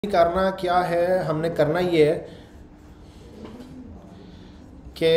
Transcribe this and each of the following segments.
करना क्या है, हमने करना ये है कि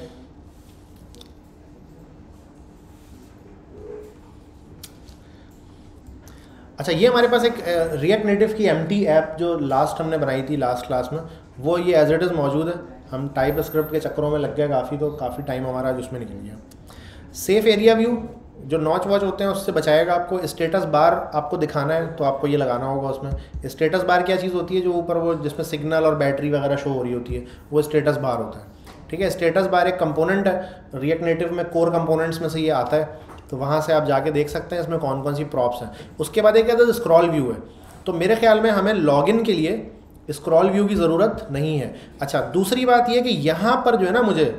अच्छा, ये हमारे पास एक रिएक्ट नेटिव की एम्प्टी ऐप जो लास्ट हमने बनाई थी लास्ट क्लास में, वो ये एज इट इज़ मौजूद है। हम टाइप स्क्रिप्ट के चक्करों में लग गया काफ़ी, तो काफ़ी टाइम हमारा आज उसमें निकल गया। सेफ एरिया व्यू जो नॉच वॉच होते हैं उससे बचाएगा आपको। स्टेटस बार आपको दिखाना है तो आपको ये लगाना होगा उसमें। स्टेटस बार क्या चीज़ होती है, जो ऊपर वो जिसमें सिग्नल और बैटरी वगैरह शो हो रही होती है, वो स्टेटस बार होता है। ठीक है, स्टेटस बार एक कंपोनेंट है, रिएक्ट नेटिव में कोर कंपोनेंट्स में से ये आता है, तो वहाँ से आप जाके देख सकते हैं इसमें कौन कौन सी प्रॉप्स हैं। उसके बाद एक क्या था, स्क्रॉल व्यू है। तो मेरे ख्याल में हमें लॉगिन के लिए स्क्रॉल व्यू की ज़रूरत नहीं है। अच्छा, दूसरी बात ये कि यहाँ पर जो है ना, मुझे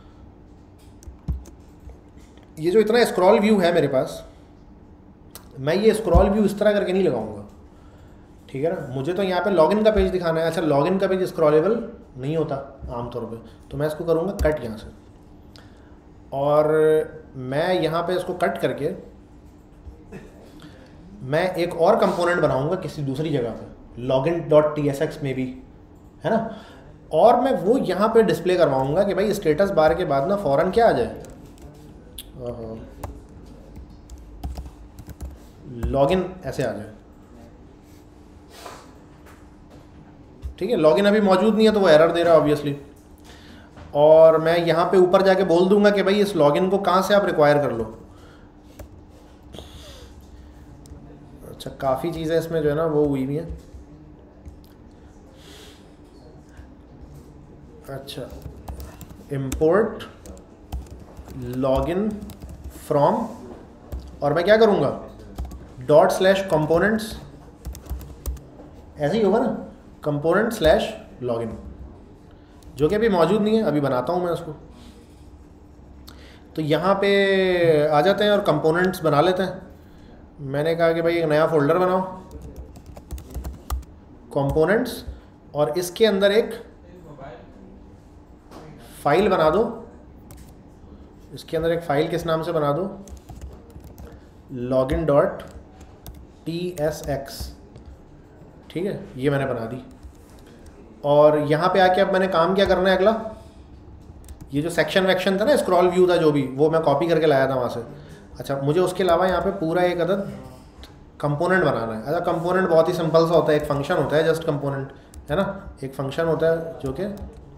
ये जो इतना स्क्रॉल व्यू है मेरे पास, मैं ये स्क्रॉल व्यू इस तरह करके नहीं लगाऊंगा। ठीक है ना, मुझे तो यहाँ पे लॉगिन का पेज दिखाना है। अच्छा, लॉगिन का पेज स्क्रॉलेबल नहीं होता आमतौर पे, तो मैं इसको करूँगा कट यहाँ से, और मैं यहाँ पे इसको कट करके मैं एक और कंपोनेंट बनाऊंगा किसी दूसरी जगह पे, login.tsx में भी है ना, और मैं वो यहाँ पे डिस्प्ले करवाऊंगा कि भाई स्टेटस बार के बाद ना फ़ौरन क्या आ जाए, लॉगिन ऐसे आ जाए। ठीक है, लॉगिन अभी मौजूद नहीं है तो वो एरर दे रहा है ऑब्वियसली, और मैं यहाँ पे ऊपर जाके बोल दूंगा कि भाई इस लॉगिन को कहाँ से आप रिक्वायर कर लो। अच्छा, काफ़ी चीज़ें इसमें जो है ना वो हुई भी हैं। अच्छा, इम्पोर्ट लॉगिन फ्रॉम, और मैं क्या करूँगा, ./components, ऐसे ही होगा ना, component/login, जो कि अभी मौजूद नहीं है, अभी बनाता हूँ मैं उसको। तो यहाँ पे आ जाते हैं और कंपोनेंट्स बना लेते हैं। मैंने कहा कि भाई एक नया फोल्डर बनाओ, कंपोनेंट्स, और इसके अंदर एक फाइल बना दो। इसके अंदर एक फ़ाइल किस नाम से बना दो, login.tsx। ठीक है, ये मैंने बना दी। और यहाँ पे आके अब मैंने काम क्या करना है अगला, ये जो सेक्शन वैक्शन था ना, स्क्रॉल व्यू था जो भी, वो मैं कॉपी करके लाया था वहाँ से। अच्छा, मुझे उसके अलावा यहाँ पे पूरा एक अदद कंपोनेंट बनाना है। अच्छा, कंपोनेंट बहुत ही सिंपल सा होता है, एक फंक्शन होता है, जस्ट कंपोनेंट है ना, एक फंक्शन होता है जो कि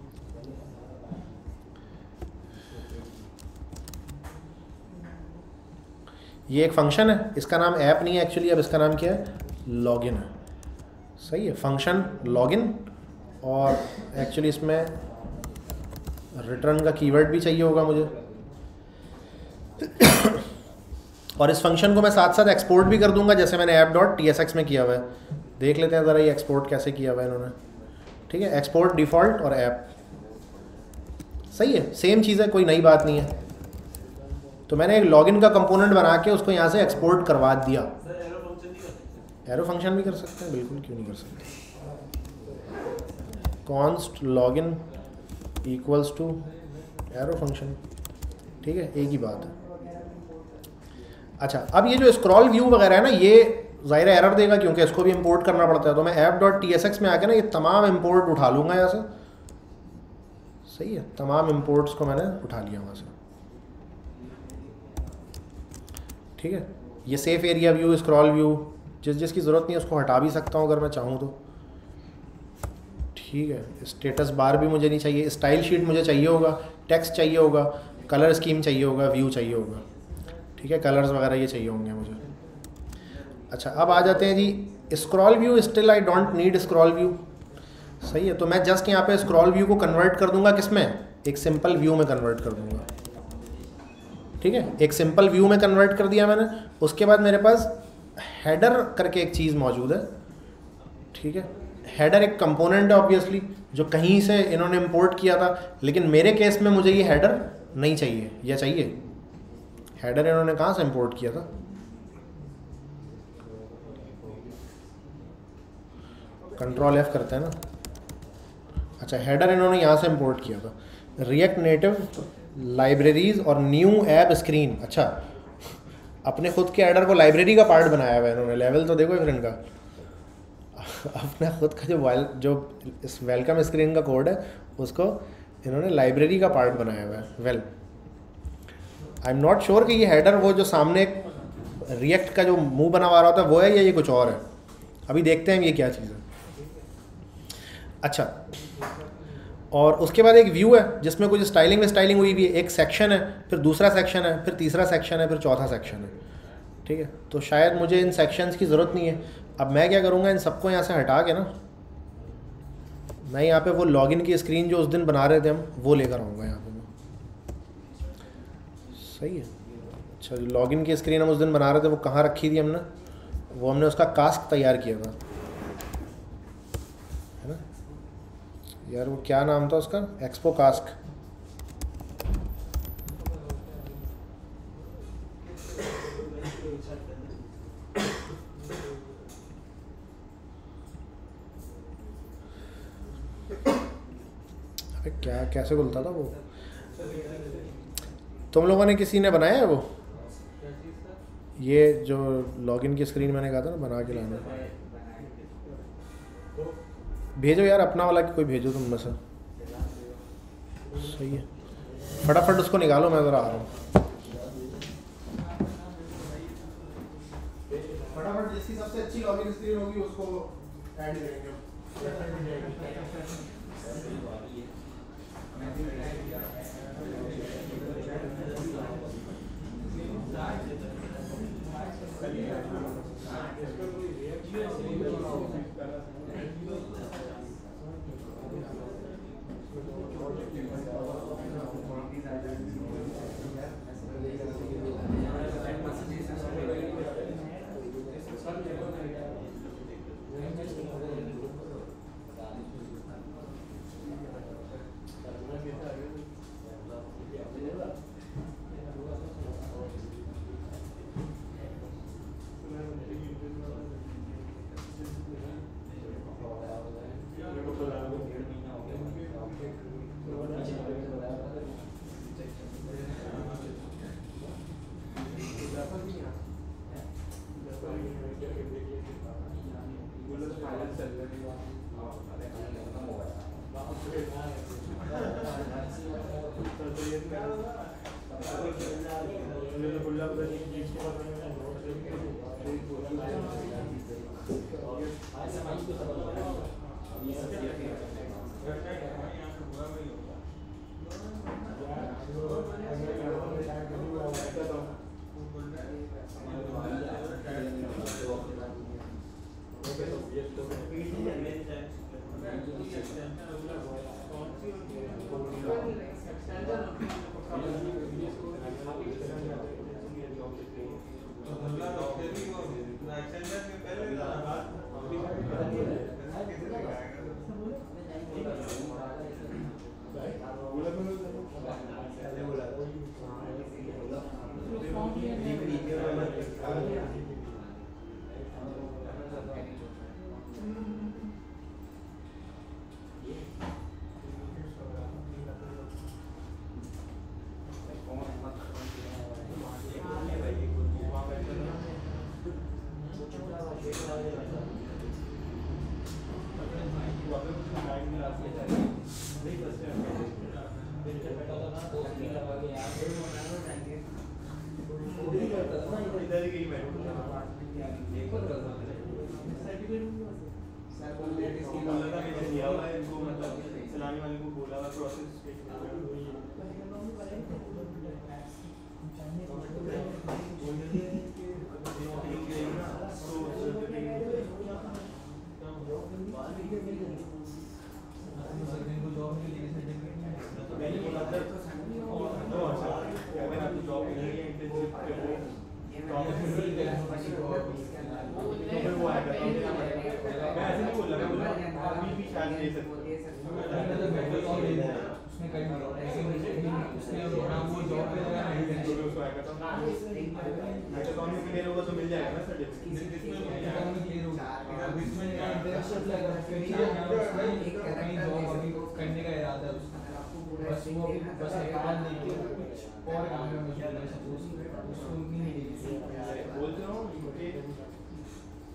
ये एक फंक्शन है, इसका नाम ऐप नहीं है एक्चुअली, अब इसका नाम क्या है, लॉगिन है। सही है, फंक्शन लॉगिन, और एक्चुअली इसमें रिटर्न का कीवर्ड भी चाहिए होगा मुझे। और इस फंक्शन को मैं साथ साथ एक्सपोर्ट भी कर दूंगा, जैसे मैंने app.tsx में किया हुआ है। देख लेते हैं ज़रा ये एक्सपोर्ट कैसे किया हुआ है इन्होंने। ठीक है, एक्सपोर्ट डिफ़ॉल्ट और ऐप, सही है, सेम चीज़ है, कोई नई बात नहीं है। तो मैंने एक लॉगिन का कंपोनेंट बना के उसको यहाँ से एक्सपोर्ट करवा दिया। एरो फंक्शन भी कर सकते हैं, बिल्कुल, क्यों नहीं कर सकते। Const login equals to arrow function, ठीक है, एक ही बात है। अच्छा, अब ये जो स्क्रॉल व्यू वगैरह है ना, ये ज़ाहिर एरर देगा क्योंकि इसको भी इंपोर्ट करना पड़ता है। तो मैं app.tsx में आके ना ये तमाम इंपोर्ट उठा लूँगा यहाँ से। सही है, तमाम इंपोर्ट्स को मैंने उठा लिया वहाँ से। ठीक है, ये safe area view, scroll view, जिसकी ज़रूरत नहीं है उसको हटा भी सकता हूँ अगर मैं चाहूँ तो। ठीक है, स्टेटस बार भी मुझे नहीं चाहिए, स्टाइल शीट मुझे चाहिए होगा, टेक्स्ट चाहिए होगा, कलर स्कीम चाहिए होगा, व्यू चाहिए होगा। ठीक है, कलर्स वगैरह ये चाहिए होंगे मुझे। अच्छा, अब आ जाते हैं जी scroll view. Still I don't need scroll view. सही है, तो मैं जस्ट यहाँ पे स्क्रॉल व्यू को कन्वर्ट कर दूंगा किसमें, एक सिंपल व्यू में कन्वर्ट कर दूंगा। ठीक है, एक सिंपल व्यू में कन्वर्ट कर दिया मैंने। उसके बाद मेरे पास हेडर करके एक चीज़ मौजूद है। ठीक है, हेडर एक कंपोनेंट है ऑब्वियसली, जो कहीं से इन्होंने इंपोर्ट किया था, लेकिन मेरे केस में मुझे ये हेडर नहीं चाहिए, या चाहिए। हेडर इन्होंने कहाँ से इंपोर्ट किया था, कंट्रोल F करते हैं ना। अच्छा, हेडर इन्होंने यहाँ से इंपोर्ट किया था, रिएक्ट नेटिव लाइब्रेरीज और न्यू ऐप स्क्रीन। अच्छा, अपने खुद के हेडर को लाइब्रेरी का पार्ट बनाया हुआ है इन्होंने। लेवल तो देखो फिर इनका, अपना खुद का जो इस वेलकम स्क्रीन का कोड है उसको इन्होंने लाइब्रेरी का पार्ट बनाया हुआ है। Well I am not sure कि ये हेडर वो जो सामने रिएक्ट का जो मुंह बना हुआ होता है वो है या ये कुछ और है, अभी देखते हैं ये क्या चीज़ है। अच्छा, और उसके बाद एक व्यू है जिसमें कुछ स्टाइलिंग हुई हुई है, एक सेक्शन है, फिर दूसरा सेक्शन है, फिर तीसरा सेक्शन है, फिर चौथा सेक्शन है। ठीक है, तो शायद मुझे इन सेक्शंस की ज़रूरत नहीं है। अब मैं क्या करूँगा, इन सबको यहाँ से हटा के ना मैं यहाँ पे वो लॉगिन की स्क्रीन जो उस दिन बना रहे थे हम वो लेकर आऊँगा यहाँ पे मैं। सही है। अच्छा, जो लॉगिन की स्क्रीन हम उस दिन बना रहे थे वो कहाँ रखी थी हमने, वो हमने उसका कास्क तैयार किया था, है ना यार, वो क्या नाम था उसका, एक्सपो कास्क। अरे क्या, कैसे खुलता था वो, तुम लोगों ने किसी ने बनाया है वो, ये जो लॉगिन की स्क्रीन मैंने कहा था ना बना के लाना, भेजो यार अपना वाला, कोई भेजो तुम में से। सही है, फटाफट उसको निकालो, मैं ज़रा आ रहा हूँ। फटाफट जिसकी सबसे अच्छी लॉगिन स्क्रीन होगी उसको ऐड करेंगे।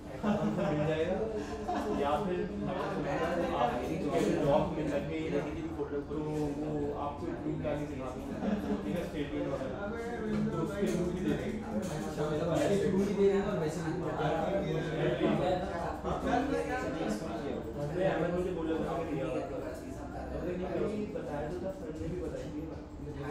मिल जाएगा या फिर आप जॉब मिल सकती है तो वो आपको ग्रुप डालने सिखा दूँगा, ठीक है, स्टेटमेंट वगैरह तो उसके ग्रुप भी दे देंगे। मुझे बोला था बताया तो था सर ने भी बताई थी ना।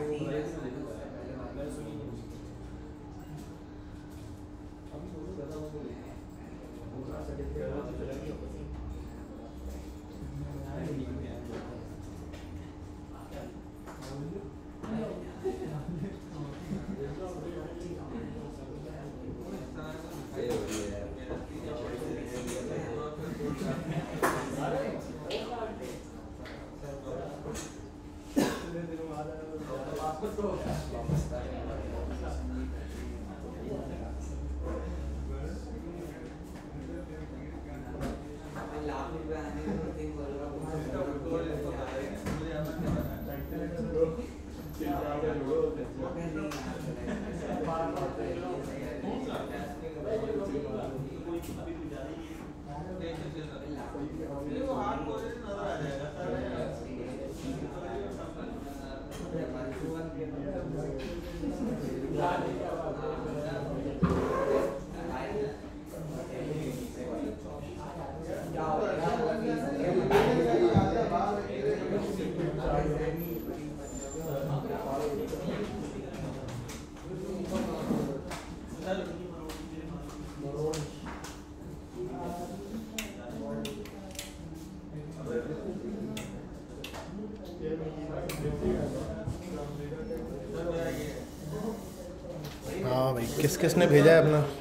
हाँ भाई, किस किसने भेजा है अपना?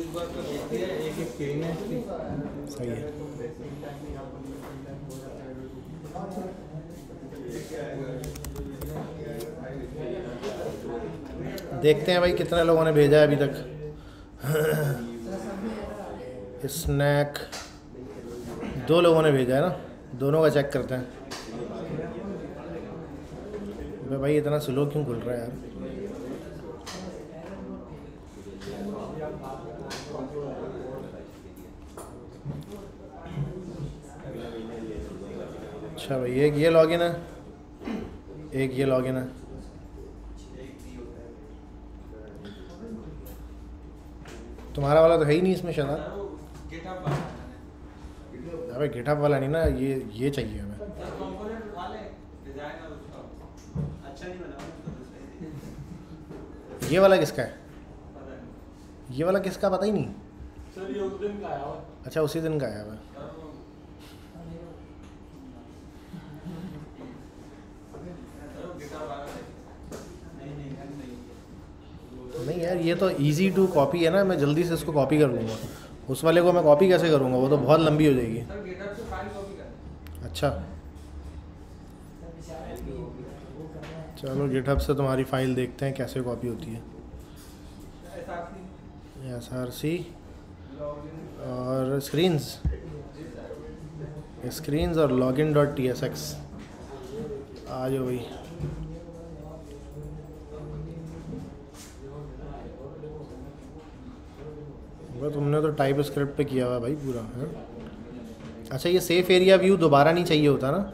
सही है। देखते हैं भाई कितने लोगों ने भेजा है अभी तक। स्नैक 2 लोगों ने भेजा है ना, दोनों का चेक करते हैं। भाई इतना स्लो क्यों खुल रहा है यार? अच्छा भाई, एक ये लॉगिन है, एक ये लॉगिन है। तुम्हारा वाला तो है ही नहीं इसमें शायद। अबे गिटहब वाला नहीं ना, ये चाहिए हमें। ये वाला किसका है? ये वाला किसका पता ही नहीं सर, ये उस दिन का आया हुआ। अच्छा, उसी दिन का आया हुआ। नहीं यार, ये तो इजी टू कॉपी है ना, मैं जल्दी से इसको कॉपी कर लूँगा। उस वाले को मैं कॉपी कैसे करूँगा? वो तो बहुत लंबी हो जाएगी। अच्छा, चलो गिटहब से तुम्हारी फ़ाइल देखते हैं कैसे कॉपी होती है। SRC और स्क्रीन्स और login.tsx। आ जाओ भाई। तुमने तो टाइप स्क्रिप्ट पे किया हुआ भाई पूरा है। अच्छा, ये सेफ एरिया व्यू दोबारा नहीं चाहिए होता ना?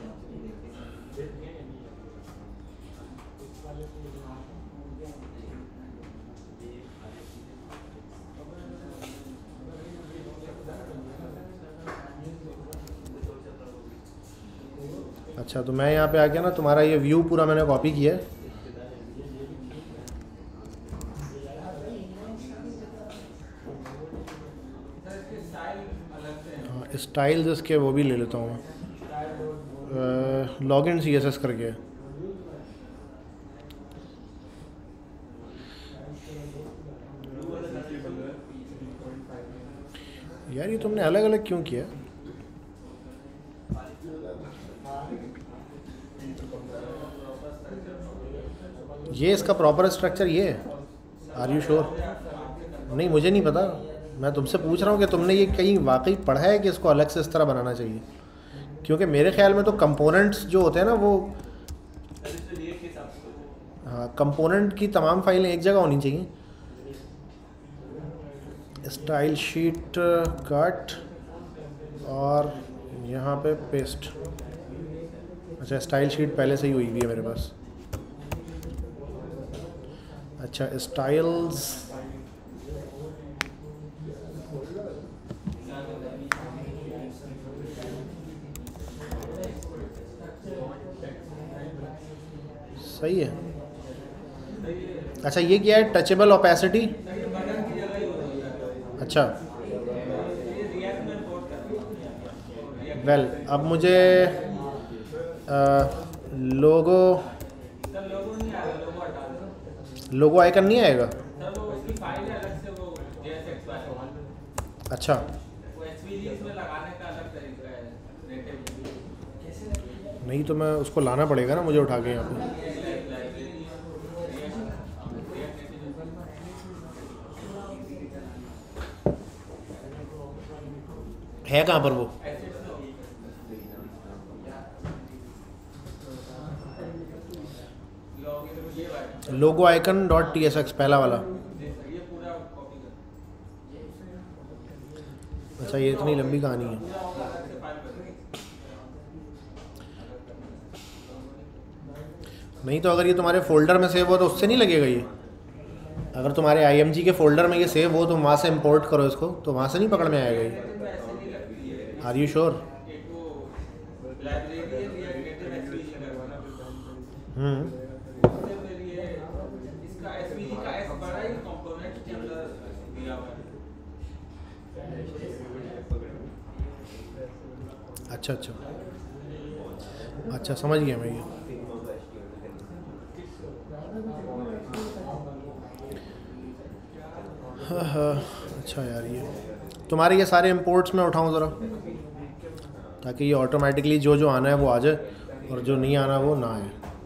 अच्छा, तो मैं यहाँ पे आ गया ना, तुम्हारा ये व्यू पूरा मैंने कॉपी किया है। स्टाइल्स इसके वो भी ले लेता हूँ मैं, लॉगिन CSS करके। यार ये तुमने अलग अलग क्यों किया? ये इसका प्रॉपर स्ट्रक्चर ये है? Are you sure? नहीं, मुझे नहीं पता। मैं तुमसे पूछ रहा हूँ कि तुमने ये कहीं वाकई पढ़ा है कि इसको अलग से इस तरह बनाना चाहिए? क्योंकि मेरे ख्याल में तो कंपोनेंट्स जो होते हैं ना, वो हाँ, कंपोनेंट की तमाम फाइलें एक जगह होनी चाहिए। स्टाइल शीट कट और यहाँ पे पेस्ट। अच्छा स्टाइल शीट पहले से ही हुई हुई है मेरे पास। अच्छा स्टाइल्स, सही है। अच्छा ये क्या है, टचेबल ओपेसिटी। अच्छा वेल अब मुझे लोगो आइकन नहीं आएगा। अच्छा नहीं तो मैं उसको लाना पड़ेगा ना मुझे उठा के यहाँ पे। है कहाँ पर वो? लोगो आइकन डॉट TSX पहला वाला। अच्छा ये इतनी लंबी कहानी है। नहीं तो अगर ये तुम्हारे फोल्डर में सेव हो तो उससे नहीं लगेगा ये। अगर तुम्हारे IMG के फोल्डर में ये सेव हो तो वहाँ से इंपोर्ट करो इसको, तो वहाँ से नहीं पकड़ में आएगा ये। Are you sure? अच्छा अच्छा अच्छा समझ गया मैं ये। हाँ हाँ अच्छा यार ये तुम्हारे ये सारे इंपोर्ट्स में उठाऊँ ज़रा, ताकि ये ऑटोमेटिकली जो जो आना है वो आ जाए और जो नहीं आना वो ना आए।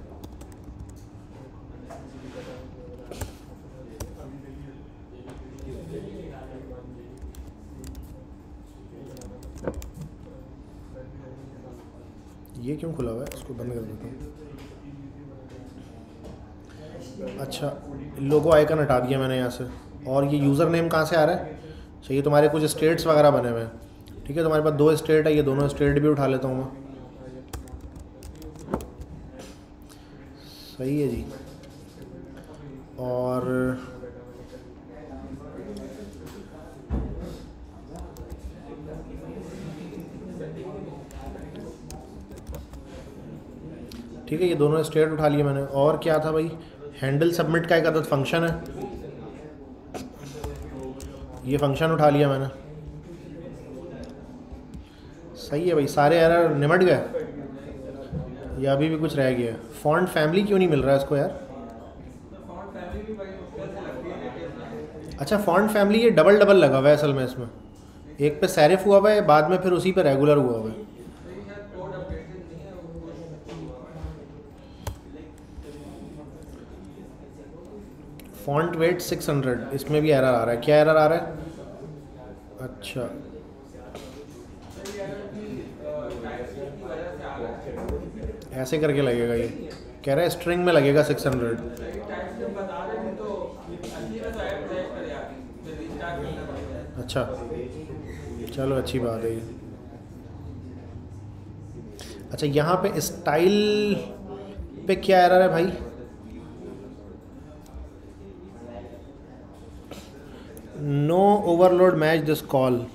ये क्यों खुला हुआ है, इसको बंद कर देता हूँ। अच्छा लोगो आइकन हटा दिया मैंने यहाँ से। और ये यूज़र नेम कहाँ से आ रहा है? चाहिए तुम्हारे कुछ स्टेट्स वगैरह बने हुए हैं, ठीक है। तुम्हारे पास 2 स्टेट है, ये दोनों स्टेट भी उठा लेता हूँ मैं। सही है जी। और ठीक है ये दोनों स्टेट उठा लिए मैंने। और क्या था भाई, हैंडल सबमिट का एक अदद फंक्शन है, ये फंक्शन उठा लिया मैंने। सही है भाई, सारे एरर निमट गए या अभी भी कुछ रह गया है? फॉन्ट फैमिली क्यों नहीं मिल रहा है इसको यार? अच्छा फॉन्ट फैमिली ये डबल डबल लगा हुआ है असल में इसमें, एक पे सैरिफ हुआ हुआ है, बाद में फिर उसी पे रेगुलर हुआ हुआ है। फॉन्ट वेट 600, इसमें भी एरर आ रहा है। क्या एरर आ रहा है? अच्छा ऐसे करके लगेगा, ये कह रहा है स्ट्रिंग में लगेगा 600। अच्छा चलो अच्छी बात है ये। अच्छा यहाँ पे स्टाइल पे क्या एरर है भाई? No overload match this call.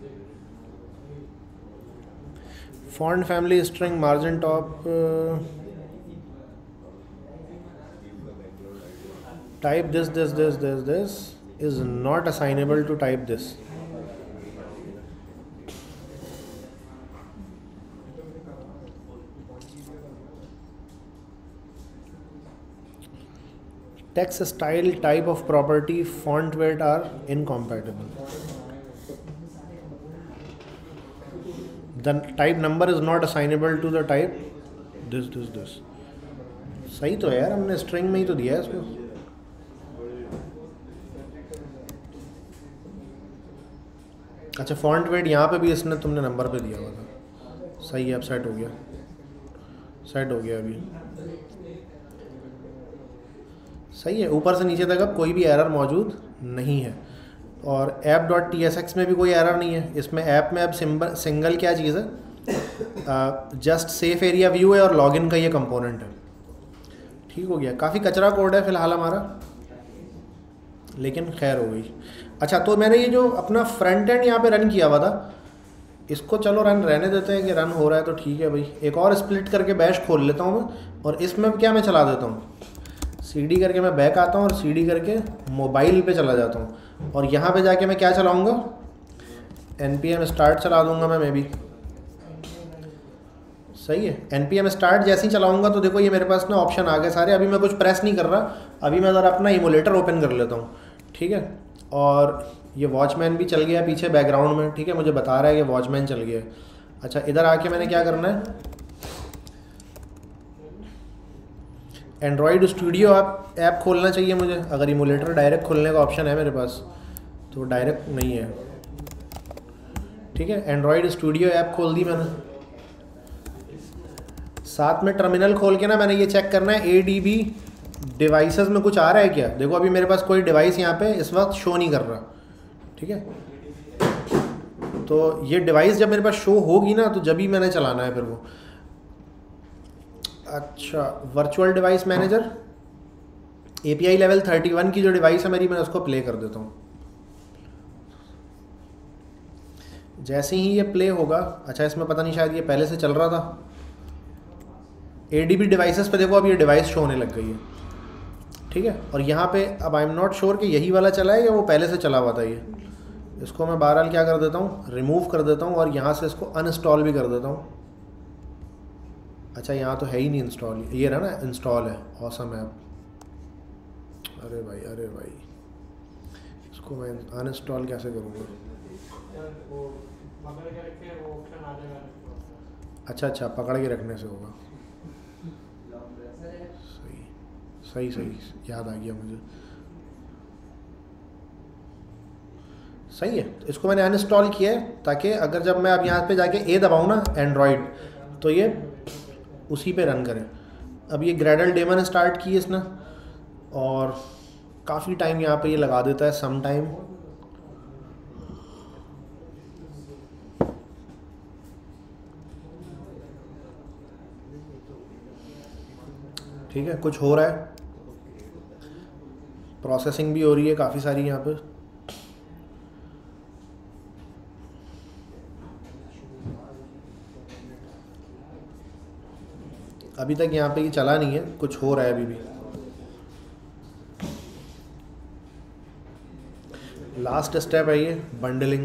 Font family string margin top type this is not assignable to type this. Text style, type of property, font weight are incompatible. The type number is not assignable to the type this. सही तो है यार, हमने string में ही तो दिया है इसको। अच्छा फॉन्ट वेट यहाँ पे भी इसने तुमने नंबर पे दिया हुआ था। सही है, अब सेट हो गया, सेट हो गया अभी। सही है, ऊपर से नीचे तक अब कोई भी एरर मौजूद नहीं है। और app.tsx में भी कोई एरर नहीं है। इसमें ऐप में अब सिंगल क्या चीज़ है, जस्ट सेफ एरिया व्यू है और लॉगिन का ये कंपोनेंट है। ठीक हो गया, काफ़ी कचरा कोड है फ़िलहाल हमारा, लेकिन खैर हो गई। अच्छा, तो मैंने ये जो अपना फ्रंट एंड यहाँ पे रन किया हुआ था, इसको चलो रन रहने देते हैं कि रन हो रहा है तो ठीक है भाई। एक और स्प्लिट करके बैश खोल लेता हूँ मैं, और इसमें क्या मैं चला देता हूँ, CD करके मैं बैक आता हूँ और CD करके मोबाइल पे चला जाता हूँ, और यहाँ पे जाके मैं क्या चलाऊँगा, npm स्टार्ट चला दूँगा मैं मे बी। सही है, npm स्टार्ट जैसे ही चलाऊँगा तो देखो ये मेरे पास ना ऑप्शन आ गए सारे। अभी मैं कुछ प्रेस नहीं कर रहा, अभी मैं ज़रा अपना इमोलेटर ओपन कर लेता हूँ। ठीक है, और ये वॉचमैन भी चल गया पीछे बैकग्राउंड में। ठीक है, मुझे बता रहा है कि वॉचमैन चल गया। अच्छा, इधर आके मैंने क्या करना है, एंड्रॉयड स्टूडियो ऐप खोलना चाहिए मुझे। अगर इमोलेटर डायरेक्ट खोलने का ऑप्शन है मेरे पास, तो डायरेक्ट नहीं है। ठीक है, एंड्रॉयड स्टूडियो ऐप खोल दी मैंने। साथ में टर्मिनल खोल के ना मैंने ये चेक करना है ADB डिवाइसेस में कुछ आ रहा है क्या। देखो अभी मेरे पास कोई डिवाइस यहाँ पे इस वक्त शो नहीं कर रहा। ठीक है, तो ये डिवाइस जब मेरे पास शो होगी ना तो जब ही मैंने चलाना है फिर वो। अच्छा, virtual device manager API level 31 की जो डिवाइस है मेरी, मैं उसको प्ले कर देता हूँ। जैसे ही ये प्ले होगा, अच्छा इसमें पता नहीं शायद ये पहले से चल रहा था। ADB डिवाइसेस पे देखो अब ये डिवाइस शो होने लग गई है। ठीक है, और यहाँ पे अब आई एम नॉट श्योर कि यही वाला चला है या वो पहले से चला हुआ था ये। इसको मैं बहरहाल क्या कर देता हूँ, रिमूव कर देता हूँ, और यहाँ से इसको अनइंस्टॉल भी कर देता हूँ। अच्छा, यहाँ तो है ही नहीं इंस्टॉल, ये रहा ना इंस्टॉल है, ऑसम ऐप। अरे भाई, अरे भाई, इसको मैं अनइंस्टॉल कैसे करूँगा। अच्छा, पकड़ के रखने से होगा। सही याद आ गया मुझे। सही है, इसको मैंने अनइंस्टॉल किया है ताकि अगर जब मैं अब यहाँ पे जाके A दबाऊँ ना एंड्रॉयड, तो ये उसी पे रन करे। अब ये ग्रेडल डेमन स्टार्ट की है इसने, और काफ़ी टाइम यहाँ पे ये लगा देता है, सम टाइम। ठीक है, कुछ हो रहा है, प्रोसेसिंग भी हो रही है काफ़ी सारी यहाँ पे। अभी तक यहाँ पे ये चला नहीं है, कुछ हो रहा है अभी भी। लास्ट स्टेप है ये बंडलिंग।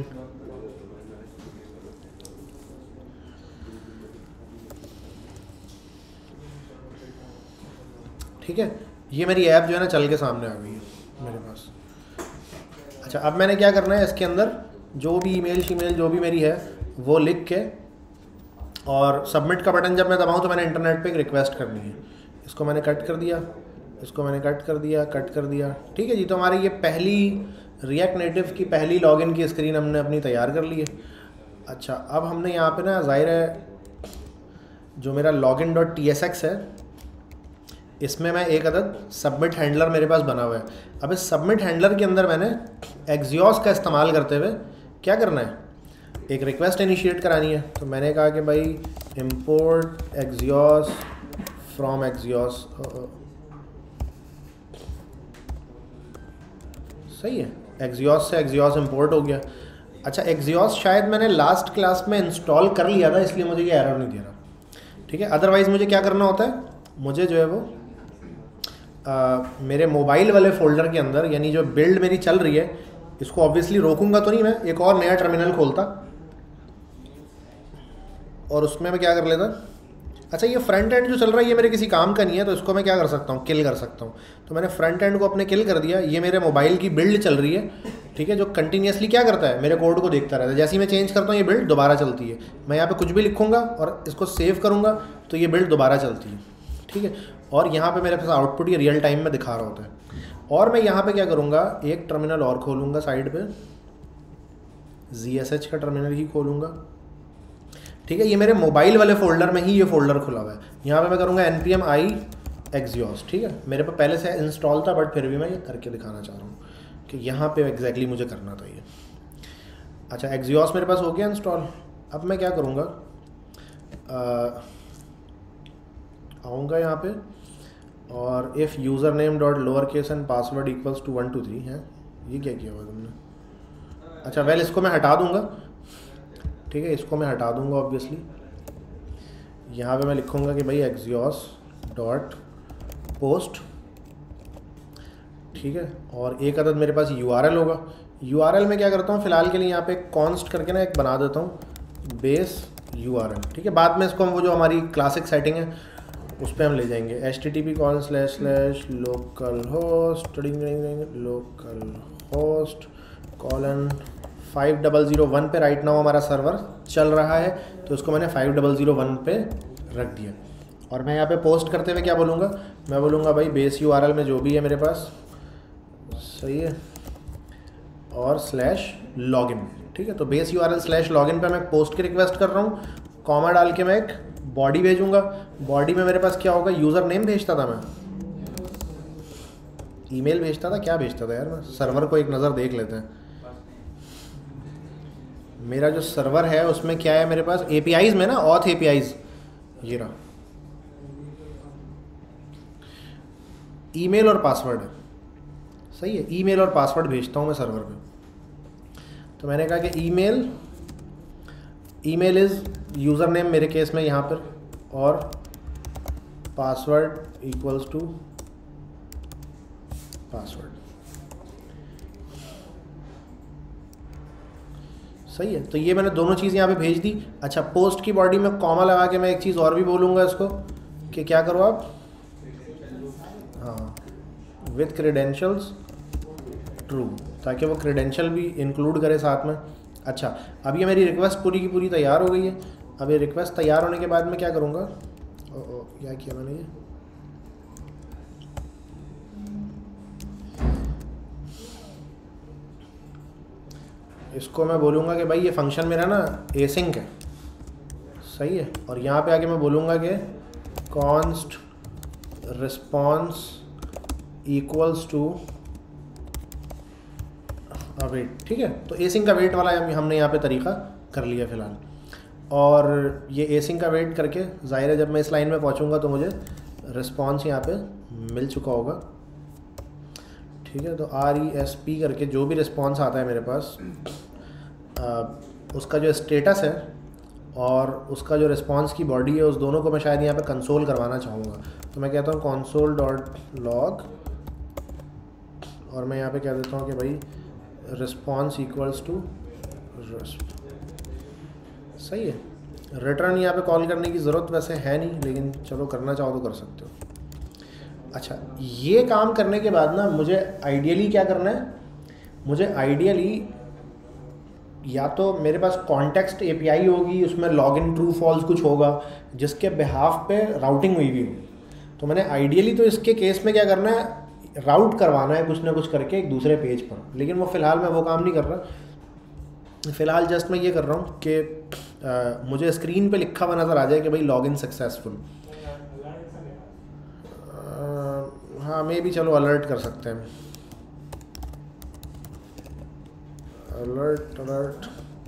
ठीक है, ये मेरी ऐप जो है ना चल के सामने आ गई है मेरे पास। अच्छा, अब मैंने क्या करना है, इसके अंदर जो भी ईमेल शीमेल जो भी मेरी है वो लिख के, और सबमिट का बटन जब मैं दबाऊँ तो मैंने इंटरनेट पे एक रिक्वेस्ट करनी है। इसको मैंने कट कर दिया, इसको मैंने कट कर दिया। ठीक है जी, तो हमारी ये पहली रिएक्ट नेटिव की पहली लॉगिन की स्क्रीन हमने अपनी तैयार कर ली है। अच्छा, अब हमने यहाँ पे ना ज़ाहिर है जो मेरा login.tsx है, इसमें मैं एक अदद सबमिट हैंडलर मेरे पास बना हुआ है। अब इस सबमिट हैंडलर के अंदर मैंने एक्सियोस का इस्तेमाल करते हुए क्या करना है, एक रिक्वेस्ट इनिशिएट करानी है। तो मैंने कहा कि भाई इंपोर्ट एक्सियोस फ्रॉम एक्सियोस। सही है, एक्सियोस से एक्सियोस इंपोर्ट हो गया। अच्छा, एक्सियोस शायद मैंने लास्ट क्लास में इंस्टॉल कर लिया था, इसलिए मुझे ये एरर नहीं दे रहा। ठीक है, अदरवाइज़ मुझे क्या करना होता है, मुझे जो है वो मेरे मोबाइल वाले फ़ोल्डर के अंदर, यानी जो बिल्ड मेरी चल रही है, इसको ऑब्वियसली रोकूंगा तो नहीं मैं, एक और नया टर्मिनल खोलता और उसमें मैं क्या कर लेता। अच्छा, ये फ्रंट एंड जो चल रहा है ये मेरे किसी काम का नहीं है, तो इसको मैं क्या कर सकता हूँ, किल कर सकता हूँ। तो मैंने फ्रंट एंड को अपने किल कर दिया। ये मेरे मोबाइल की बिल्ड चल रही है, ठीक है, जो कंटिन्यूसली क्या करता है, मेरे कोड को देखता रहता है। जैसे ही मैं चेंज करता हूँ ये बिल्ड दोबारा चलती है। मैं यहाँ पे कुछ भी लिखूँगा और इसको सेव करूँगा तो ये बिल्ड दोबारा चलती है। ठीक है, और यहाँ पे मेरे पास आउटपुट ये रियल टाइम में दिखा रहा होता है। और मैं यहाँ पे क्या करूँगा, एक टर्मिनल और खोलूँगा साइड पे, ZSH का टर्मिनल ही खोलूँगा। ठीक है, ये मेरे मोबाइल वाले फ़ोल्डर में ही ये फ़ोल्डर खुला हुआ है। यहाँ पे मैं करूँगा npm i एक्सियोस। ठीक है, मेरे पे पहले से इंस्टॉल था बट फिर भी मैं ये करके दिखाना चाह रहा हूँ कि यहाँ पे एग्जैक्टली मुझे करना था ये। अच्छा, एक्सियोस मेरे पास हो गया इंस्टॉल। अब मैं क्या करूँगा, आऊँगा यहाँ पे और if user name dot lower case and password equals to 1 2 3 है। ये क्या किया हुआ तुमने? अच्छा वेल, इसको मैं हटा दूँगा, ठीक है, इसको मैं हटा दूँगा ऑब्वियसली। यहाँ पे मैं लिखूँगा कि भाई एक्सियोस डॉट पोस्ट, ठीक है, और एक अदद मेरे पास URL होगा। URL में क्या करता हूँ फ़िलहाल के लिए यहाँ पे कॉन्स्ट करके ना एक बना देता हूँ बेस URL, ठीक है। बाद में इसको हम वो जो हमारी क्लासिक सेटिंग है उस पर हम ले जाएंगे, http://localhost://5001 पे राइट नाउ हमारा सर्वर चल रहा है, तो उसको मैंने 5001 पे रख दिया। और मैं यहाँ पे पोस्ट करते हुए क्या बोलूँगा, मैं बोलूँगा भाई बेस URL में जो भी है मेरे पास, सही है, और /login, ठीक है। तो बेस URL /login पे मैं पोस्ट की रिक्वेस्ट कर रहा हूँ, कॉमा डाल के मैं एक बॉडी भेजूंगा। बॉडी में मेरे पास क्या होगा, यूज़र नेम भेजता था मैं, ईमेल भेजता था, क्या भेजता था यार मैं, सर्वर को एक नज़र देख लेते हैं। मेरा जो सर्वर है उसमें क्या है मेरे पास, APIs में ना, ऑथ APIs, ये रहा, ईमेल और पासवर्ड है, सही है। ईमेल और पासवर्ड भेजता हूँ मैं सर्वर पे। तो मैंने कहा कि ईमेल इज़ यूज़र नेम मेरे केस में यहाँ पर, और पासवर्ड इक्वल्स टू पासवर्ड, सही है। तो ये मैंने दोनों चीज़ यहाँ पे भेज दी। अच्छा, पोस्ट की बॉडी में कॉमा लगा के मैं एक चीज़ और भी बोलूँगा इसको कि क्या करो आप, हाँ, विथ क्रेडेंशियल्स ट्रू, ताकि वो क्रेडेंशियल भी इंक्लूड करे साथ में। अच्छा, अब ये मेरी रिक्वेस्ट पूरी की पूरी तैयार हो गई है। अब ये रिक्वेस्ट तैयार होने के बाद मैं क्या करूँगा, क्या किया मैंने, ये इसको मैं बोलूँगा कि भाई ये फंक्शन मेरा ना एसिंक है, सही है। और यहाँ पे आके मैं बोलूँगा कि const response equals to wait, ठीक है। तो एसिंक का वेट वाला हमने यहाँ पे तरीका कर लिया फ़िलहाल। और ये एसिंक का वेट करके ज़ाहिर है जब मैं इस लाइन में पहुँचूँगा तो मुझे रिस्पॉन्स यहाँ पे मिल चुका होगा, ठीक है। तो RESP करके जो भी रिस्पॉन्स आता है मेरे पास, उसका जो स्टेटस है और उसका जो रिस्पॉन्स की बॉडी है, उस दोनों को मैं शायद यहाँ पे कंसोल करवाना चाहूँगा। तो मैं कहता हूँ console.log, और मैं यहाँ पे कह देता हूँ कि भाई रिस्पॉन्स इक्वल्स टू, सही है। रिटर्न यहाँ पे कॉल करने की ज़रूरत वैसे है नहीं, लेकिन चलो करना चाहो तो कर सकते हो। अच्छा, ये काम करने के बाद ना मुझे आइडियली क्या करना है, मुझे आइडियली या तो मेरे पास कॉन्टेक्स्ट API होगी, उसमें लॉगिन ट्रू फॉल्स कुछ होगा जिसके बिहाफ पे राउटिंग हुई भी होगी। तो मैंने आइडियली तो इसके केस में क्या करना है, राउट करवाना है कुछ ना कुछ करके एक दूसरे पेज पर, लेकिन वो फ़िलहाल मैं वो काम नहीं कर रहा। फ़िलहाल जस्ट मैं ये कर रहा हूँ कि मुझे स्क्रीन पे लिखा हुआ नज़र आ जाए कि भाई लॉगिन सक्सेसफुल। हाँ, मे भी चलो अलर्ट कर सकते हैं, अलर्ट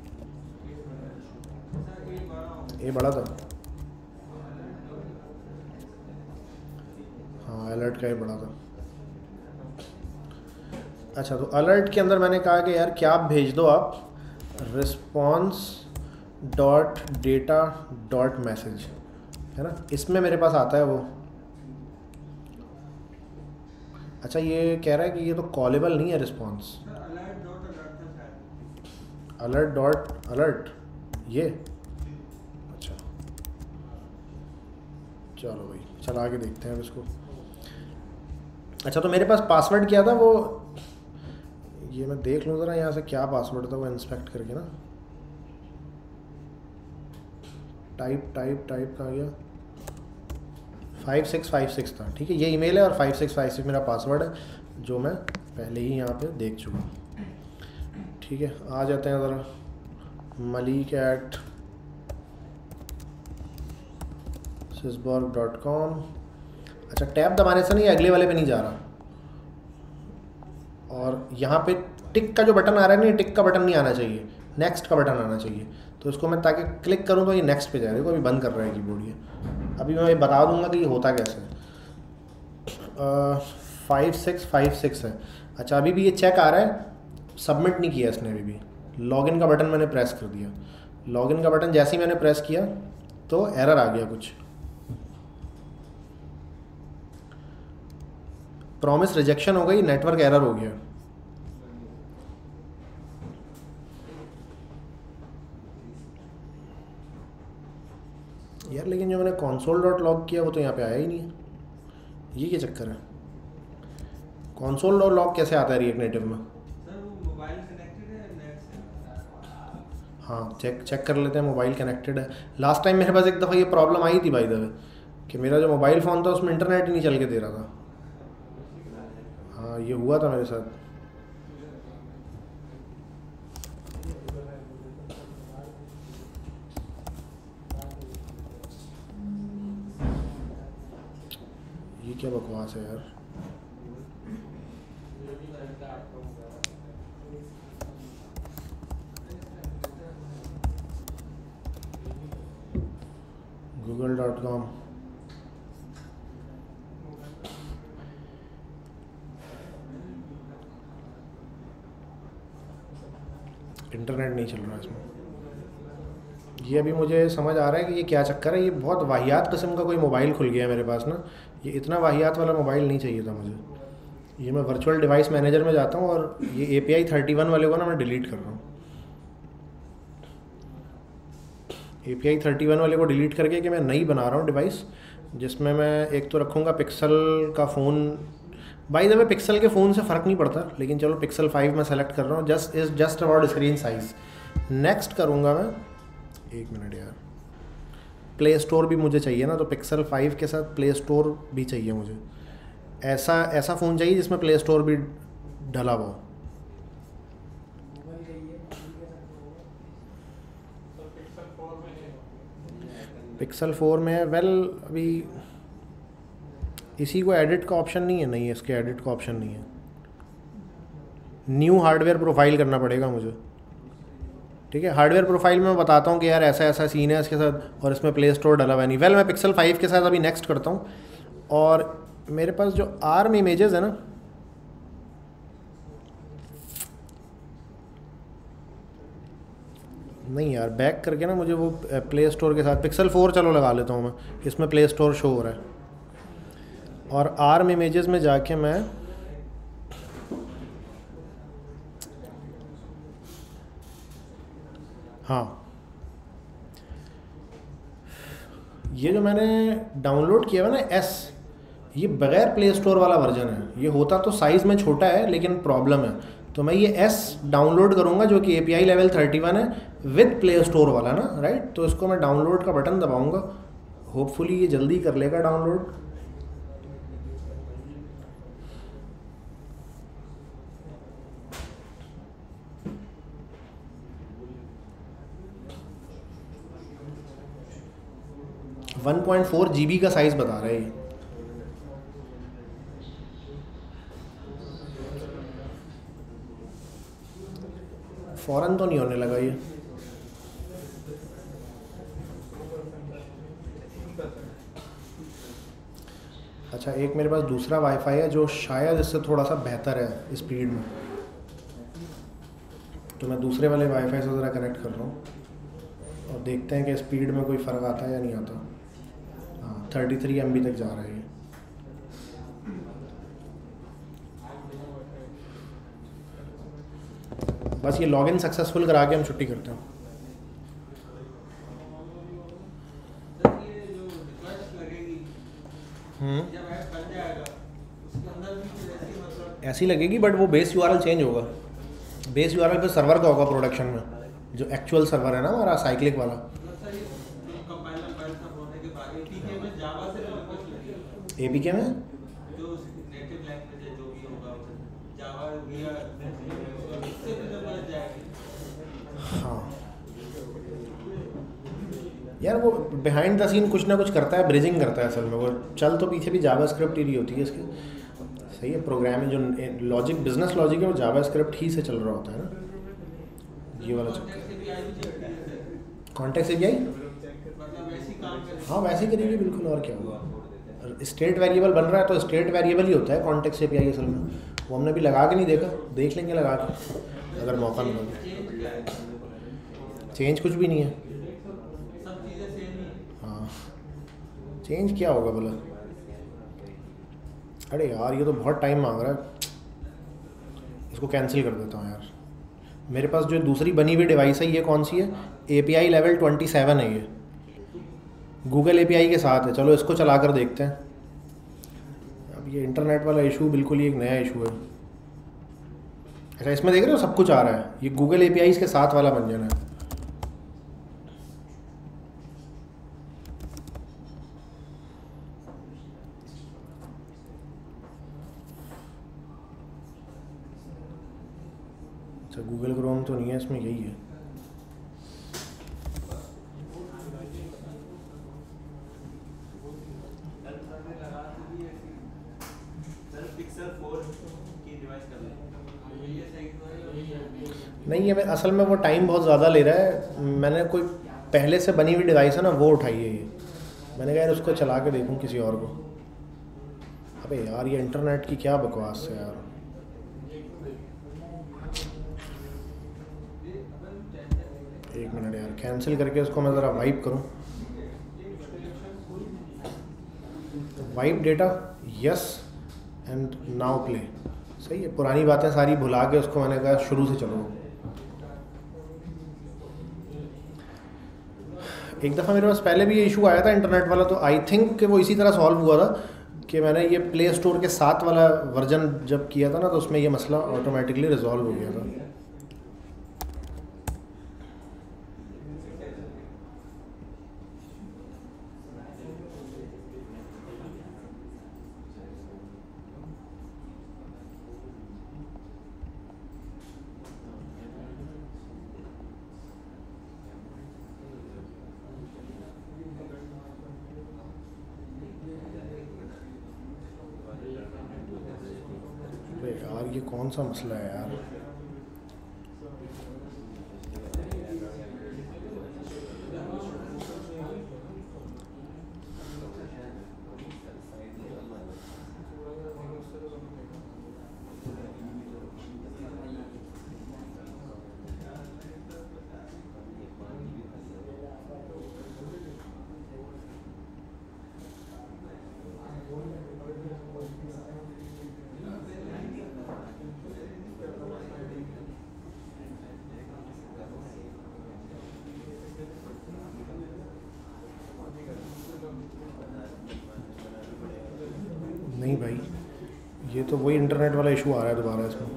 ये बड़ा था, हाँ अलर्ट का ही बड़ा था। अच्छा, तो अलर्ट के अंदर मैंने कहा कि यार क्या आप भेज दो आप response dot data dot message, है ना, इसमें मेरे पास आता है वो। अच्छा, ये कह रहा है कि ये तो कॉलेबल नहीं है रिस्पॉन्स, अलर्ट डॉट अलर्ट, ये अच्छा चलो भाई, चला आगे देखते हैं इसको। अच्छा, तो मेरे पास पासवर्ड क्या था, वो ये मैं देख लूँ ज़रा यहाँ से क्या पासवर्ड था वो इंस्पेक्ट करके ना। टाइप कहाँ गया, 5656 था, ठीक है। ये ईमेल है और 5656 मेरा पासवर्ड है जो मैं पहले ही यहाँ पे देख चुका हूँ, ठीक है। आ जाते हैं ज़रा malik@sysborg.com। अच्छा, टैब दबाने से नहीं, अगले वाले पे नहीं जा रहा, और यहाँ पे टिक का जो बटन आ रहा है नहीं, टिक का बटन नहीं आना चाहिए, नेक्स्ट का बटन आना चाहिए। तो इसको मैं ताकि क्लिक करूँ तो ये नेक्स्ट पे जाए। देखो अभी बंद कर रहा है कीबोर्ड ये। अभी मैं बता दूंगा कि ये होता कैसे है। 5656 है। अच्छा अभी भी ये चेक आ रहा है, सबमिट नहीं किया इसने अभी भी। लॉगिन का बटन मैंने प्रेस कर दिया, लॉगिन का बटन जैसे ही मैंने प्रेस किया तो एरर आ गया कुछ, प्रॉमिस रिजेक्शन हो गई, नेटवर्क एरर हो गया। यार लेकिन जो मैंने console.log किया वो तो यहाँ पे आया ही नहीं है, ये क्या चक्कर है? console.log कैसे आता है रिएक्ट नेटिव में? सर वो मोबाइल कनेक्टेड है नेट से। हाँ चेक कर लेते हैं, मोबाइल कनेक्टेड है। लास्ट टाइम मेरे पास एक दफ़ा ये प्रॉब्लम आई थी बाय द वे, कि मेरा जो मोबाइल फ़ोन था उसमें इंटरनेट ही नहीं चल के दे रहा था। हाँ ये हुआ था मेरे साथ। ये क्या बकवास है यार। google.com इंटरनेट नहीं चल रहा इसमें। ये अभी मुझे समझ आ रहा है कि ये क्या चक्कर है। ये बहुत वाहियात किस्म का कोई मोबाइल खुल गया है मेरे पास ना। ये इतना वाहियात वाला मोबाइल नहीं चाहिए था मुझे। ये मैं वर्चुअल डिवाइस मैनेजर में जाता हूँ और ये API 31 वाले को ना मैं डिलीट कर रहा हूँ। API 31 वाले को डिलीट करके कि मैं नई बना रहा हूँ डिवाइस, जिसमें मैं एक तो रखूँगा पिक्सल का phone. By the way Pixel के फ़ोन से फ़र्क नहीं पड़ता, लेकिन चलो पिक्सल 5 मैं सेलेक्ट कर रहा हूँ। Just about screen size. Next करूँगा मैं, एक मिनट यार, प्ले स्टोर भी मुझे चाहिए ना, तो पिक्सल 5 के साथ प्ले स्टोर भी चाहिए मुझे। ऐसा फ़ोन चाहिए जिसमें प्ले स्टोर भी डला हुआ। पिक्सल 4 में वेल अभी इसी को एडिट का ऑप्शन नहीं है। नहीं है, इसके एडिट का ऑप्शन नहीं है। न्यू हार्डवेयर प्रोफाइल करना पड़ेगा मुझे। ठीक है, हार्डवेयर प्रोफाइल में मैं बताता हूँ कि यार ऐसा ऐसा सीन है इसके साथ, और इसमें प्ले स्टोर डला हुआ है नहीं। वेल मैं पिक्सल 5 के साथ अभी नेक्स्ट करता हूँ। और मेरे पास जो आर्म इमेजेस है ना, नहीं यार बैक करके ना मुझे वो प्ले स्टोर के साथ पिक्सल 4 चलो लगा लेता हूँ मैं, इसमें प्ले स्टोर शो हो रहा है। और आर्म इमेजेस में जाके मैं हाँ, ये जो मैंने डाउनलोड किया हुआ ना ये बग़ैर प्ले स्टोर वाला वर्जन है। ये होता तो साइज़ में छोटा है, लेकिन प्रॉब्लम है। तो मैं ये डाउनलोड करूँगा जो कि API लेवल 31 है विद प्ले स्टोर वाला ना, राइट। तो इसको मैं डाउनलोड का बटन दबाऊँगा, होपफुली ये जल्दी कर लेगा डाउनलोड। वन 1.4 GB का साइज़ बता रहा है ये। फ़ौरन तो नहीं होने लगा ये। अच्छा एक मेरे पास दूसरा वाईफाई है जो शायद इससे थोड़ा सा बेहतर है स्पीड में, तो मैं दूसरे वाले वाईफाई से ज़रा कनेक्ट कर रहा हूँ और देखते हैं कि स्पीड में कोई फ़र्क आता है या नहीं आता। हाँ 33 MB तक जा रहा है ये। बस ये लॉगिन सक्सेसफुल करा के हम छुट्टी करते हैं। ऐसी लगेगी, बट वो बेस URL चेंज होगा। बेस URL पे सर्वर का होगा प्रोडक्शन में, जो एक्चुअल सर्वर है ना हमारा साइक्लिक वाला। APK में हाँ यार वो बिहाइंड द सीन कुछ ना कुछ करता है, ब्रिजिंग करता है असल में। वो चल तो पीछे भी जावास्क्रिप्ट ही रही होती है इसकी। सही है। प्रोग्रामिंग जो लॉजिक, बिजनेस लॉजिक है वो जावास्क्रिप्ट ही से चल रहा होता है ना, ये वाला चक्कर। कॉन्टेक्स्ट एपीआई हाँ वैसे ही करेगी बिल्कुल, और क्या होगा। स्टेट वेरिएबल बन रहा है तो स्टेट वेरिएबल ही होता है कॉन्टेक्स्ट एपीआई असल में। वो हमने भी लगा के नहीं देखा, देख लेंगे लगा के अगर मौका मिला। चेंज कुछ भी नहीं है। हाँ चेंज क्या होगा बोला। अरे यार ये तो बहुत टाइम मांग रहा है, इसको कैंसिल कर देता हूँ यार। मेरे पास जो दूसरी बनी हुई डिवाइस है ये कौन सी है, API लेवल 27 है ये, गूगल API के साथ है। चलो इसको चला कर देखते हैं। अब ये इंटरनेट वाला इशू बिल्कुल ही एक नया इशू है। अच्छा इसमें देख रहे हो सब कुछ आ रहा है, ये गूगल APIs के साथ वाला बन जाना है। अच्छा गूगल क्रोम तो नहीं है इसमें, यही है। नहीं है असल में वो टाइम बहुत ज़्यादा ले रहा है। मैंने कोई पहले से बनी हुई डिवाइस है ना वो उठाई है ये, मैंने कहा यार उसको चला के देखूं किसी और को। अबे यार ये इंटरनेट की क्या बकवास है यार। एक मिनट यार, कैंसिल करके उसको मैं ज़रा वाइप करूं। Wipe data yes and now play. सही है, पुरानी बातें सारी भुला के उसको मैंने कहा शुरू से चलो। एक दफ़ा मेरे पास पहले भी ये इशू आया था इंटरनेट वाला, तो आई थिंक कि वो इसी तरह सॉल्व हुआ था कि मैंने ये प्ले स्टोर के साथ वाला वर्जन जब किया था ना तो उसमें ये मसला ऑटोमेटिकली रिजॉल्व हो गया था। यार ये कौन सा मसला है यार। नहीं भाई ये तो वही इंटरनेट वाला इशू आ रहा है दोबारा इसमें।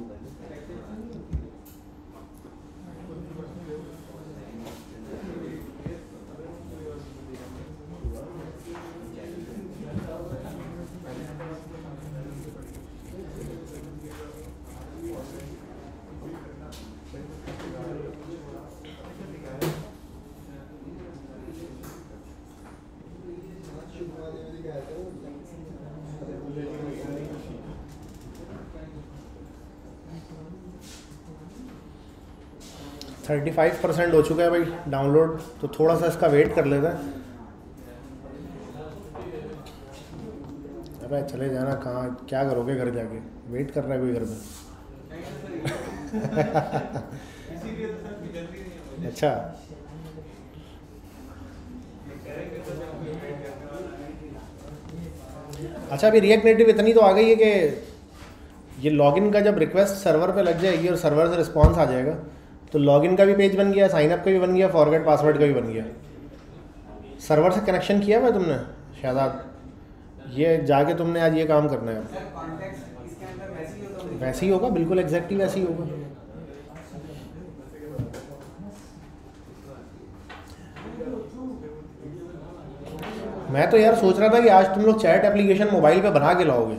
थर्टी 35% हो चुका है भाई डाउनलोड, तो थोड़ा सा इसका वेट कर लेते हैं। अबे चले जाना, कहाँ क्या करोगे घर जाके, वेट कर रहा है कोई घर में। अच्छा अच्छा अभी रिएक्ट नेटिव इतनी तो आ गई है कि ये लॉगिन का जब रिक्वेस्ट सर्वर पे लग जाएगी और सर्वर से रिस्पॉन्स आ जाएगा तो लॉगिन का भी पेज बन गया, साइनअप का भी बन गया, फॉरगेट पासवर्ड का भी बन गया। सर्वर से कनेक्शन किया हुआ तुमने शायद, ये जाके तुमने आज ये काम करना है। वैसे ही होगा, बिल्कुल एग्जैक्टली वैसे ही होगा। मैं तो यार सोच रहा था कि आज तुम लोग चैट एप्लीकेशन मोबाइल पे बना के लाओगे।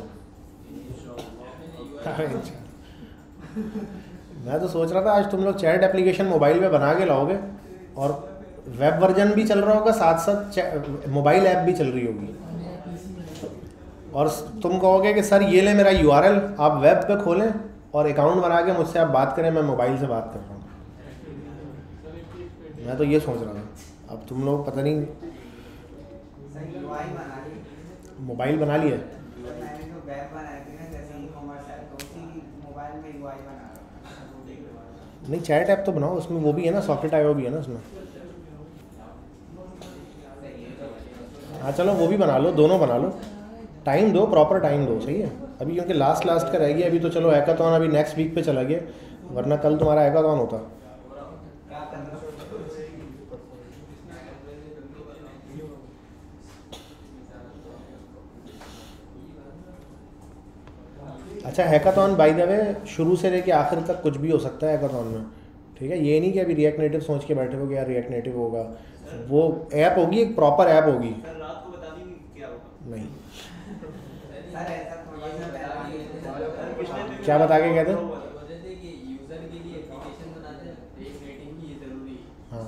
मैं तो सोच रहा था आज तुम लोग चैट एप्लीकेशन मोबाइल पे बना के लाओगे और वेब वर्जन भी चल रहा होगा, साथ साथ मोबाइल ऐप भी चल रही होगी। और तुम कहोगे कि सर ये ले मेरा URL, आप वेब पे खोलें और अकाउंट बना के मुझसे आप बात करें, मैं मोबाइल से बात कर रहा हूँ। मैं तो ये सोच रहा था, अब तुम लोग पता नहीं मोबाइल बना लिया। नहीं चैट ऐप तो बनाओ, उसमें वो भी है ना, सॉकेट IO भी है ना उसमें। हाँ चलो वो भी बना लो, दोनों बना लो, टाइम दो, प्रॉपर टाइम दो, सही है। अभी क्योंकि लास्ट का रह गया, अभी तो चलो हैकाथॉन अभी नेक्स्ट वीक पे चला गया, वरना कल तुम्हारा हैकाथॉन होता। अच्छा हैकाथॉन बाय द वे शुरू से लेके आखिर तक कुछ भी हो सकता है हैकाथॉन में, ठीक है। ये नहीं कि अभी रिएक्ट नेटिव सोच के बैठे हो कि यार रिएक्ट नेटिव होगा, वो ऐप होगी, एक प्रॉपर ऐप होगी। रात को बता देंगे क्या होगा। नहीं क्या बता के कहते हैं? हाँ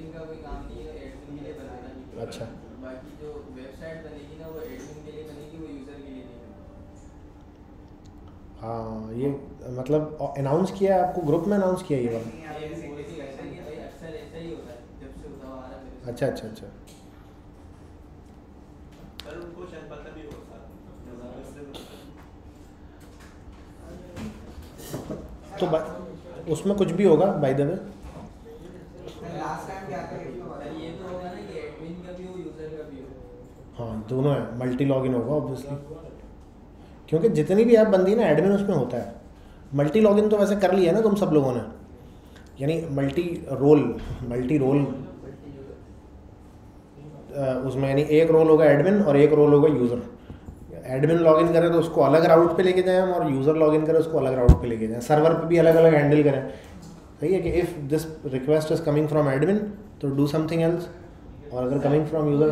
अच्छा बाकी जो वेबसाइट बनेगी ना वो एडमिन के लिए बनेगी, वो यूजर के लिए नहीं बनेगी। हाँ ये मतलब अनाउंस किया है आपको, ग्रुप में अनाउंस किया ये वाला? अक्सर ऐसा ही होता है जब से उठा आ रहा है। अच्छा अच्छा अच्छा। सर उनको शायद पता भी होगा तो उसमें कुछ भी होगा बाय द वे। ये तो होगा ना कि एडमिन का भी हो यूजर का भी हो। हाँ दोनों है, मल्टी लॉगिन होगा ऑब्वियसली, क्योंकि जितनी भी ऐप बनती है ना एडमिन उसमें होता है। मल्टी लॉगिन तो वैसे कर लिया ना तुम सब लोगों ने, यानी मल्टी रोल उसमें, यानी एक रोल होगा एडमिन और एक रोल होगा यूज़र। एडमिन लॉगिन करे तो उसको अलग राउट पे लेके जाएं, और यूज़र लॉगिन करे उसको अलग राउट पे लेके जाएं, सर्वर पे भी अलग अलग हैंडल करें, सही है। कि if this request is coming from admin तो डू समथिंग एल्स, और अगर कमिंग फ्रॉम यूज़र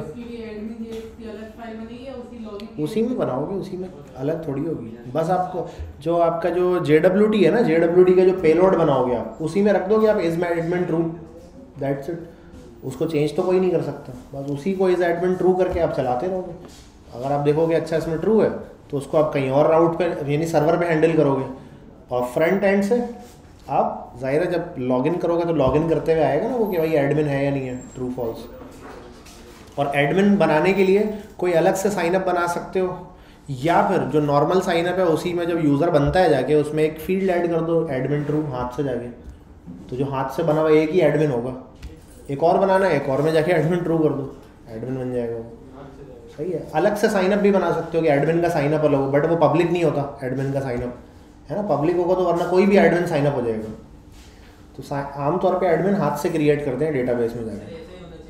उसी में बनाओगे, उसी में अलग थोड़ी होगी। बस आपको जो आपका जो JWT है ना, JWT का जो पेलोड बनाओगे आप उसी में रख दोगे आप is admin true, that's it. उसको चेंज तो कोई नहीं कर सकता, बस उसी को इज एडमिन ट्रू करके आप चलाते रहोगे। अगर आप देखोगे अच्छा इसमें ट्रू है तो उसको आप कहीं और राउट पे यानी सर्वर पे हैंडल करोगे, और फ्रंट एंड से आप ज़ाहिर है जब लॉगिन करोगे तो लॉगिन करते हुए आएगा ना वो कि भाई एडमिन है या नहीं है, ट्रू फॉल्स। और एडमिन बनाने के लिए कोई अलग से साइनअप बना सकते हो, या फिर जो नॉर्मल साइनअप है उसी में जब यूज़र बनता है जाके उसमें एक फील्ड ऐड कर दो एडमिन ट्रू हाथ से जाके, तो जो हाथ से बना हुआ एक ही एडमिन होगा। एक और बनाना है, एक और में जाके एडमिन ट्रू कर दो, एडमिन बन जाएगा वो, सही है। अलग से साइनअप भी बना सकते हो कि एडमिन का साइनअप अलग हो, बट वो पब्लिक नहीं होता एडमिन का साइनअप, है ना। पब्लिक होगा तो वरना कोई भी एडमिन साइनअप हो जाएगा। तो आमतौर पे एडमिन हाथ से क्रिएट करते हैं डेटाबेस में जाके।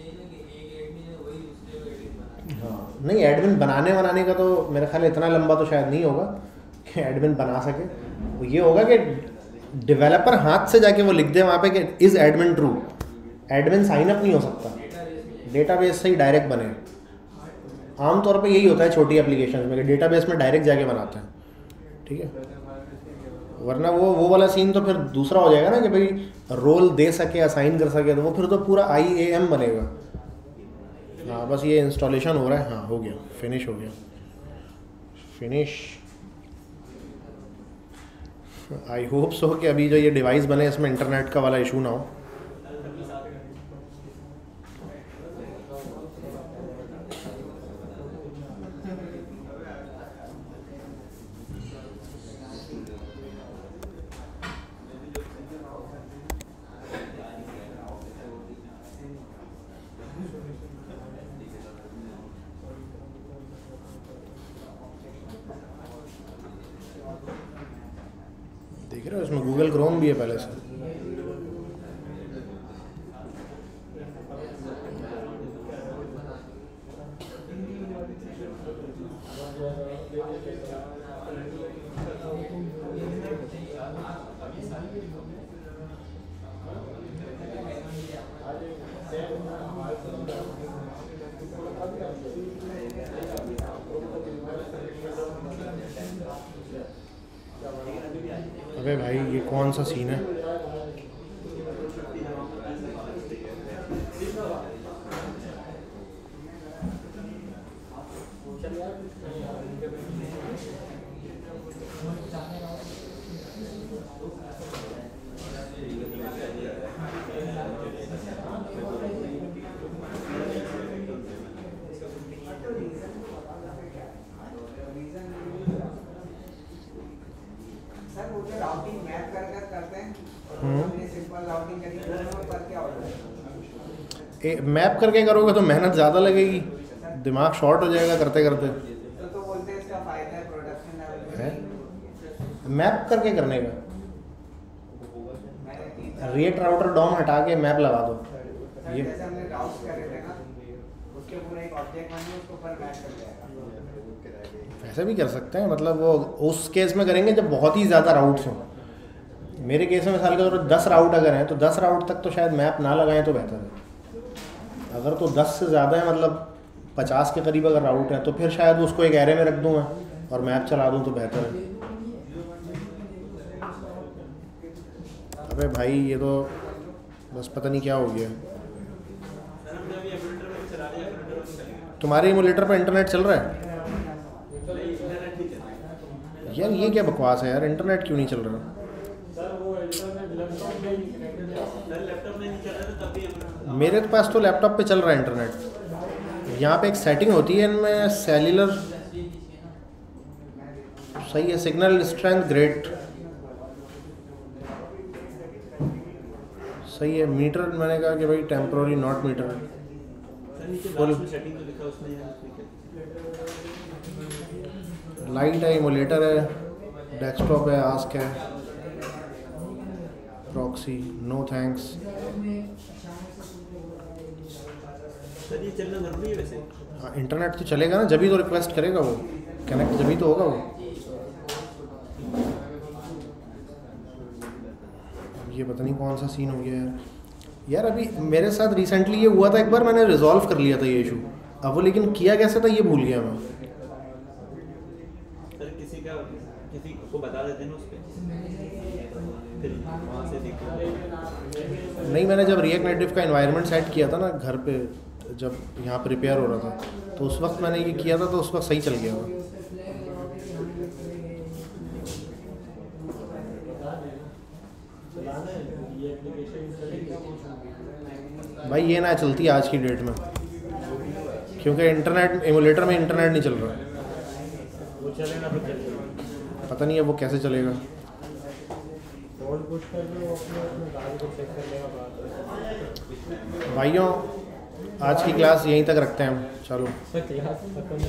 हाँ नहीं, एडमिन बनाने का तो मेरा ख्याल इतना लंबा तो शायद नहीं होगा कि एडमिन बना सके। वो ये होगा कि डेवलपर हाथ से जाके वो लिख दे वहाँ पे कि is admin true, admin signup नहीं हो सकता, डेटाबेस से ही डायरेक्ट बने। आमतौर पे यही होता है छोटी एप्लीकेशन में कि डेटाबेस में डायरेक्ट जाके बनाते हैं, ठीक है। वरना वो वाला सीन तो फिर दूसरा हो जाएगा ना कि भाई रोल दे सके, असाइन कर सके, तो वो फिर तो पूरा IAM बनेगा। हाँ बस ये इंस्टॉलेशन हो रहा है, हाँ हो गया, फिनिश हो गया, फिनिश। आई होप सो कि अभी जो ये डिवाइस बने इसमें इंटरनेट का वाला इशू ना हो। देख रहे हो इसमें गूगल क्रोम भी है पहले से। अबे भाई ये कौन सा सीन है? मैप करके करोगे तो मेहनत ज़्यादा लगेगी, दिमाग शॉर्ट हो जाएगा करते करते। तो बोलते हैं इसका फायदा है प्रोडक्शन लेवल है मैप करके करने का। रिएक्ट राउटर डॉम हटा के मैप लगा दो। ये जैसे हमने राउट्स करे थे ना, उसके पूरा एक ऑब्जेक्ट बने उसके ऊपर मैच कर जाएगा। ऐसे भी कर सकते हैं, मतलब वो उस केस में करेंगे जब बहुत ही ज़्यादा राउट्स हों। मेरे केस में मिसाल के तौर पर 10 राउट अगर हैं तो 10 राउट तक तो शायद मैप ना लगाएं तो बेहतर है। अगर तो 10 से ज़्यादा है, मतलब 50 के करीब अगर राउट है तो फिर शायद उसको एक एरे में रख दूँ मैं और मैप चला दूँ तो बेहतर है। अबे भाई ये तो बस पता नहीं क्या हो गया। तुम्हारे इमुलेटर पर इंटरनेट चल रहा है यार? ये क्या बकवास है यार, इंटरनेट क्यों नहीं चल रहा? मेरे पास तो लैपटॉप पे चल रहा है इंटरनेट। यहाँ पे एक सेटिंग होती है इनमें सेल्यूलर, सही है, सिग्नल स्ट्रेंथ ग्रेट, सही है। मीटर मैंने कहा कि भाई temporary not meter, full light है, इमुलेटर है, डेस्कटॉप है, आस्क है, प्रॉक्सी, नो थैंक्स। सर ये चलना जरूरी है वैसे? हाँ इंटरनेट तो चलेगा ना, जभी तो रिक्वेस्ट करेगा वो, कनेक्ट जभी तो होगा वो। ये पता नहीं कौन सा सीन हो गया यार। अभी मेरे साथ रिसेंटली ये हुआ था एक बार, मैंने रिजॉल्व कर लिया था ये इशू, अब वो लेकिन किया कैसे था ये भूल गया मैं। सर किसी को बता देते हैं ना उस पे, फिर वहाँ से देखो। नहीं, मैंने जब रिएक्ट नेटिव का एनवायरनमेंट सेट किया था ना घर पे, जब यहाँ प्रिपेयर हो रहा था, तो उस वक्त मैंने ये किया था तो उस वक्त सही चल गया था। भाई ये ना चलती आज की डेट में, क्योंकि इंटरनेट एमुलेटर में इंटरनेट नहीं चल रहा। वो चलेगा तो चलेगा, पता नहीं है वो कैसे चलेगा। भाइयों आज की क्लास यहीं तक रखते हैं हम, चलो।